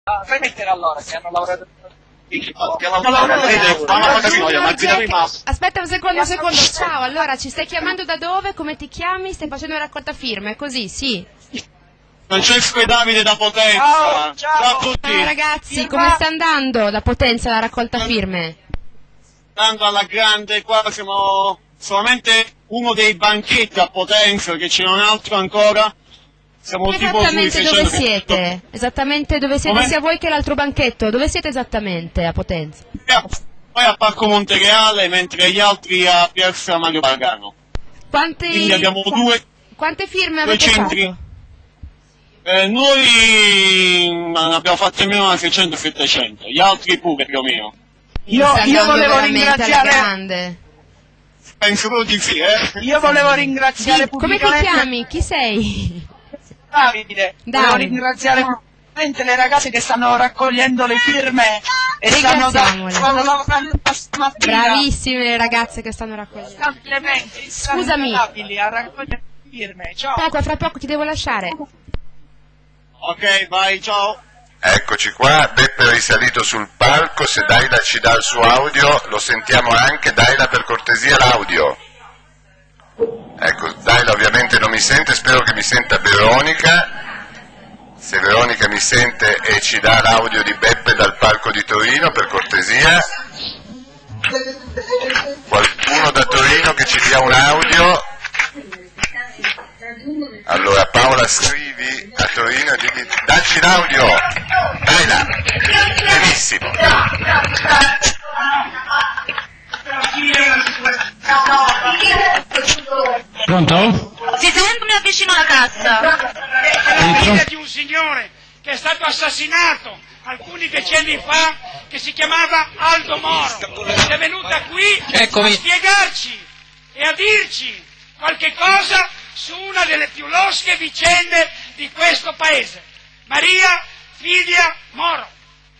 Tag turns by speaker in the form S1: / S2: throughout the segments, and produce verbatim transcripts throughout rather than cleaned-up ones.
S1: Ah, fai mettere allora, se hanno lavorato...
S2: Aspetta un secondo, un secondo, ciao, allora ci stai chiamando da dove, come ti chiami, stai facendo una raccolta firme, così, sì.
S3: Francesco e Davide da Potenza,
S1: ciao, ciao.
S3: ciao a tutti.
S2: Ciao ragazzi, come sta andando da Potenza la raccolta firme?
S3: Andando alla grande, qua siamo solamente uno dei banchetti a Potenza, che ce n'è un altro ancora. Siamo
S2: Esattamente
S3: tipo
S2: dove siete? Esattamente dove siete
S3: Come?
S2: sia voi che l'altro banchetto? Dove siete esattamente a Potenza?
S3: Poi a Parco Montereale, mentre gli altri a Piazza Mario Pagano.
S2: Quanti...
S3: Quindi abbiamo due,
S2: Quante firme
S3: due
S2: avete
S3: centri.
S2: fatto?
S3: Eh, noi ne abbiamo fatte almeno una seicento settecento, gli altri pure più o meno.
S1: Io,
S2: Sta
S1: io
S2: andando
S1: volevo
S2: veramente alla
S1: ringraziare...
S2: grande.
S3: Penso proprio di sì, eh?
S1: Io volevo ringraziare
S2: Di- come ti
S1: pubblicamente...
S2: chiami? Chi sei?
S1: Davide, volevo
S2: Davide.
S1: ringraziare pubblicamente le ragazze che stanno raccogliendo le firme e stanno, da,
S2: Ringraziamole.
S1: stanno lavorando stamattina.
S2: Bravissime le ragazze che stanno raccogliendo.
S1: Complimenti,
S2: Scusami.
S1: a raccogliere le firme. Ciao.
S2: Ecco, fra poco ti devo lasciare.
S3: Ok, vai, ciao.
S4: Eccoci qua, Beppe è risalito sul palco, se Daila ci dà il suo audio lo sentiamo anche. Daila, per cortesia l'audio. Ecco, Daila ovviamente non mi sente, spero che mi senta Veronica. Se Veronica mi sente e ci dà l'audio di Beppe dal palco di Torino, per cortesia. Qualcuno da Torino che ci dia un audio. Allora Paola scrivi a Torino e digli dacci l'audio. Daila, benissimo.
S5: Pronto?
S6: Si sente, mi avvicino alla cassa.
S5: È
S7: Figlia di un signore che è stato assassinato alcuni decenni fa, che si chiamava Aldo Moro, è venuta qui
S5: Eccomi.
S7: a spiegarci e a dirci qualche cosa su una delle più losche vicende di questo paese, Maria Figlia Moro.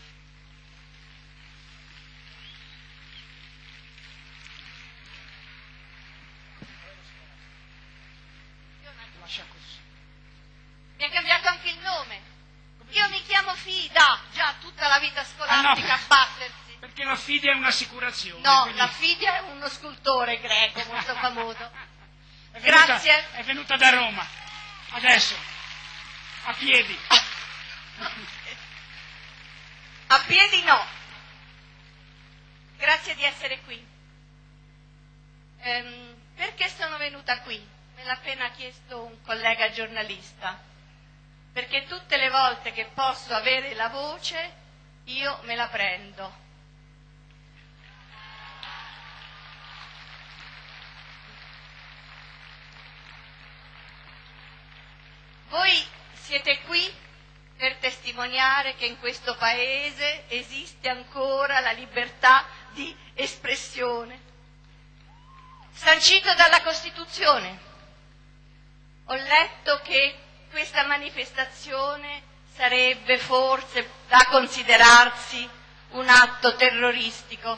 S6: Mi ha cambiato anche il nome. Io mi chiamo Fida, già tutta la vita scolastica
S7: Ah,
S6: a battersi.
S7: Perché la Fidia è un'assicurazione.
S6: No,
S7: quindi
S6: la Fidia è uno scultore greco molto famoso.
S7: è venuta,
S6: Grazie.
S7: È venuta da Roma, adesso, a piedi.
S6: A piedi no. Grazie di essere qui. Ehm, perché sono venuta qui? Me l'ha appena chiesto un collega giornalista. Perché tutte le volte che posso avere la voce, io me la prendo. Voi siete qui per testimoniare che in questo Paese esiste ancora la libertà di espressione, sancito dalla Costituzione. Ho letto che questa manifestazione sarebbe forse da considerarsi un atto terroristico.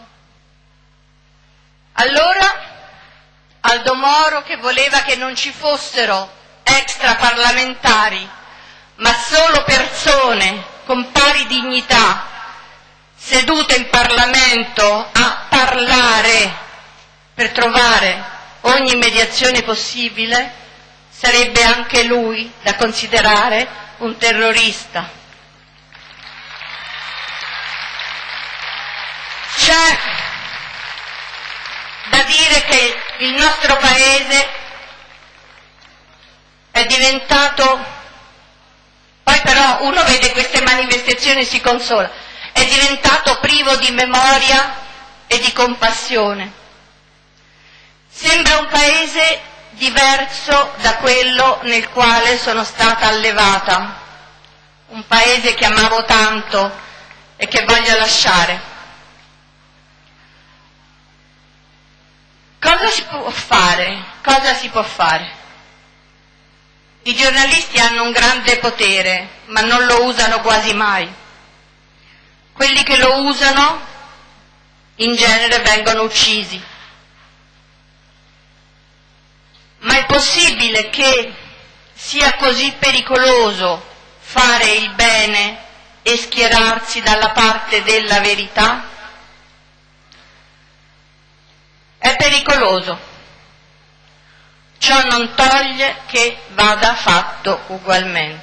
S6: Allora, Aldo Moro, che voleva che non ci fossero extraparlamentari, ma solo persone con pari dignità, sedute in Parlamento a parlare per trovare ogni mediazione possibile, sarebbe anche lui da considerare un terrorista. C'è da dire che il nostro Paese è diventato, poi però uno vede queste manifestazioni e si consola, è diventato privo di memoria e di compassione. Sembra un Paese diverso da quello nel quale sono stata allevata, un Paese che amavo tanto e che voglio lasciare. Cosa si può fare? Cosa si può fare? I giornalisti hanno un grande potere, ma non lo usano quasi mai. Quelli che lo usano in genere vengono uccisi. Ma è possibile che sia così pericoloso fare il bene e schierarsi dalla parte della verità? È pericoloso. Ciò non toglie che vada fatto ugualmente.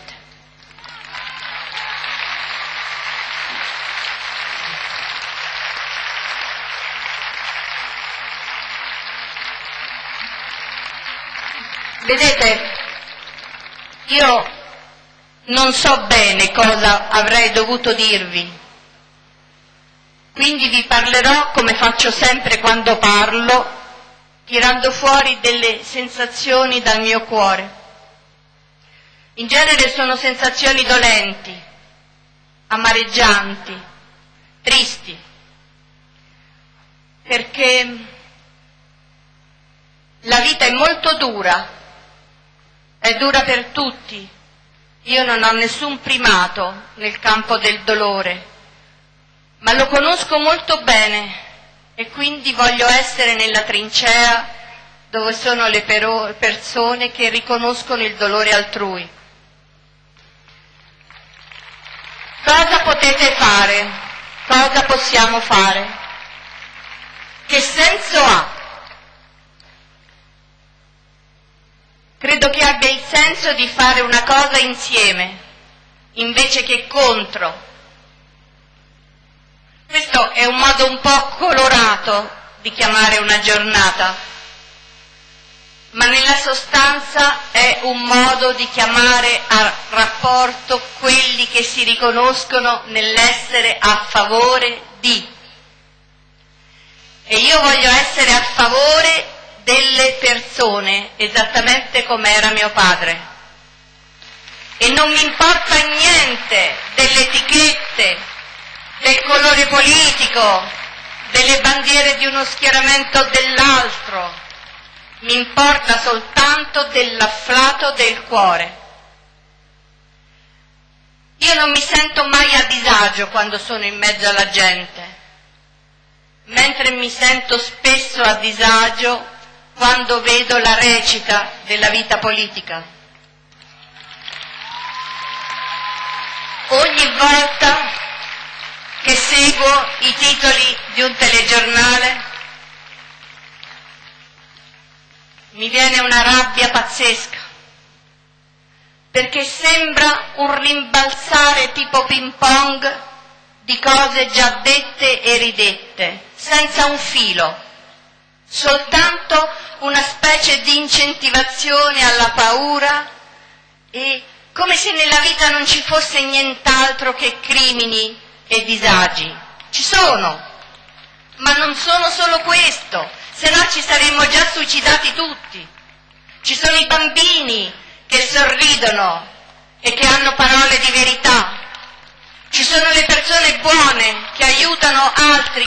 S6: Vedete, io non so bene cosa avrei dovuto dirvi, quindi vi parlerò come faccio sempre quando parlo, tirando fuori delle sensazioni dal mio cuore. In genere sono sensazioni dolenti, amareggianti, tristi, perché la vita è molto dura, è dura per tutti. Io non ho nessun primato nel campo del dolore, ma lo conosco molto bene e quindi voglio essere nella trincea dove sono le persone che riconoscono il dolore altrui. Cosa potete fare? Cosa possiamo fare? Che senso ha? Credo che abbia il senso di fare una cosa insieme, invece che contro. Questo è un modo un po' colorato di chiamare una giornata, ma nella sostanza è un modo di chiamare a rapporto quelli che si riconoscono nell'essere a favore di. E io voglio essere a favore delle persone, esattamente come era mio padre. E non mi importa niente delle etichette, del colore politico, delle bandiere di uno schieramento o dell'altro. Mi importa soltanto dell'afflato del cuore. Io non mi sento mai a disagio quando sono in mezzo alla gente, mentre mi sento spesso a disagio quando vedo la recita della vita politica. Ogni volta che seguo i titoli di un telegiornale mi viene una rabbia pazzesca, perché sembra un rimbalzare tipo ping pong di cose già dette e ridette, senza un filo, soltanto una specie di incentivazione alla paura, e come se nella vita non ci fosse nient'altro che crimini e disagi. Ci sono, ma non sono solo questo, se no ci saremmo già suicidati tutti. Ci sono i bambini che sorridono e che hanno parole di verità. Ci sono le persone buone che aiutano altri